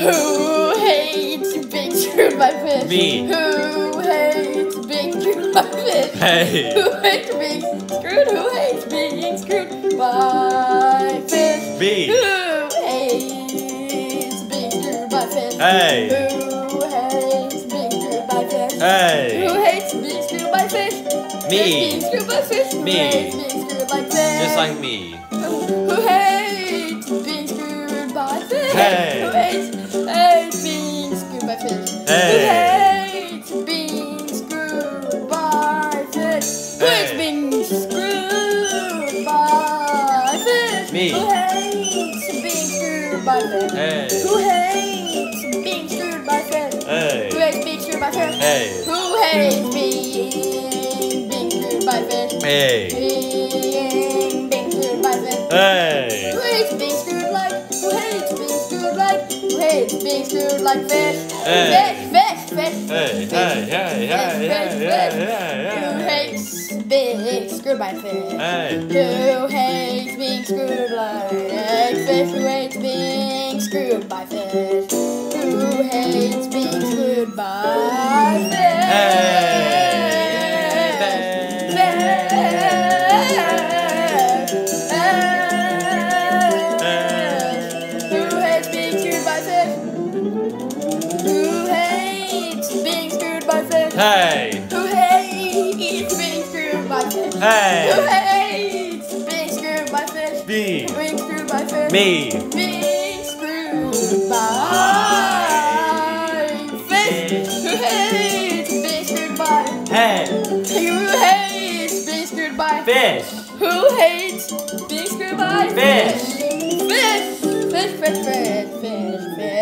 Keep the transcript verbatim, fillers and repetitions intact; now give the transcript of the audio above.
Who hates being screwed by fish? Me. Who hates being screwed by fish? Hey. Who hates being screwed? Who hates being screwed by fish? Me. Who hates being screwed by fish? Hey. Who hates being screwed by fish? Hey. Who hates being screwed by fish? Me. Being screwed by fish? Who Me. hates being screwed by fish? Just like me. Who hates being screwed by fish? Hey. Who hates, hates being screwed by fish? Hey. Who hates being screwed by fish? Who Hey. hates being screwed by fish? Me. Who hates being screwed by fish? Hey. Who hates being screwed by fish? Hey. Who hates being screwed by fish? Hey. Who hates being being screwed by fish? Hey. Being being screwed by fish. Hey. Who hates being screwed like? Who hates being screwed like? Who hates being screwed like fish? Hey. Fish, fish, fish. Hey. Fish, Hey. Hey. fish, Hey. fish, Hey. fish. Hey. Who Hey. hates being screwed by fish? Hey. Who hates being screwed like fish? Who hates being screwed by fish? Who hates being screwed by fish? Who hates being screwed by fish? Who hates being screwed by fish? Hey. Who hates being screwed by fish? Who Hey. hates being screwed by fish? Me. Being screwed by fish? Me. Being screwed by fish? Who hates being screwed by? Hey. Who hates being screwed by? Fish. Who hates being screwed by? Fish. Fish. Fish, fish, fish, fish, fish.